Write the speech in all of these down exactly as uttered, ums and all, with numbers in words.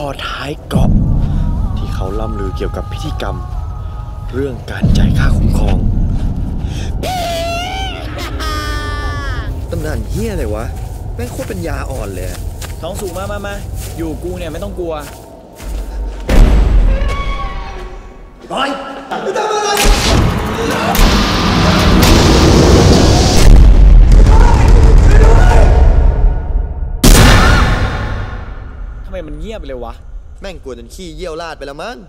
ท้ายเกาะที่เขาล่ำลือเกี่ยวกับพิธีกรรมเรื่องการจ่ายค่าคุ้มครองตำนานเฮี้ยอะไรวะแม่งโคตรเป็นยาอ่อนเลยท้องสุกมามามาอยู่กูเนี่ยไม่ต้องกลัวไปไม่ทำอะไรทำไมมันเงียบเลยวะแม่งกลัวจนขี้เยี่ยวลาดไปแล้วมั้ง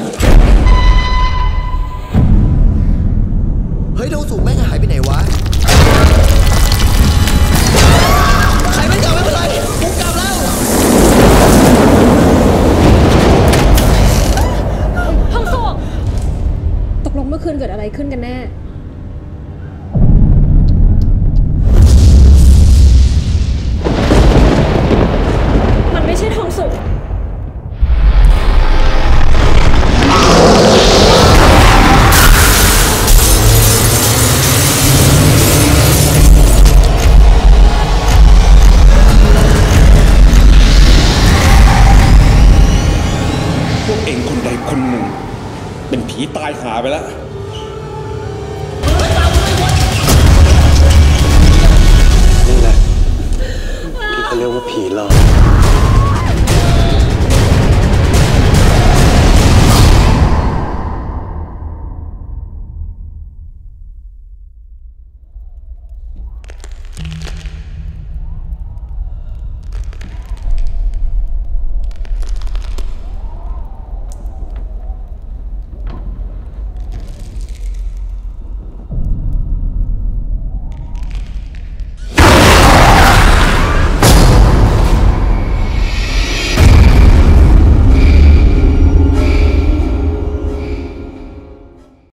เฮ้ยท้องสุกแม่งหายไปไหนวะใครไม่กลับไม่เป็นไรกูกลับแล้วท้องสุกตกลงเมื่อคืนเกิดอะไรขึ้นกันแน่มันไม่ใช่ท้องสุกเป็นผีตายหาไปแล้วนี่แหละที่เขาเรียกว่าผีหลอก